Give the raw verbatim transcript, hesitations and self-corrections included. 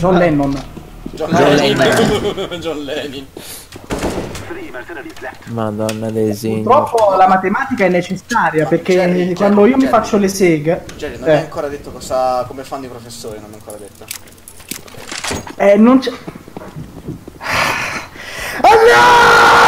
John Lennon. John, John Lennon. John Lennon. Madonna dei segni. Purtroppo la matematica è necessaria, Ma perché Jerry, quando Jerry, io mi Jerry. faccio le seghe... Jerry, non eh. mi hai ancora detto cosa, come fanno i professori, non mi hai ancora detto. Eh, non c'è... Ah, no!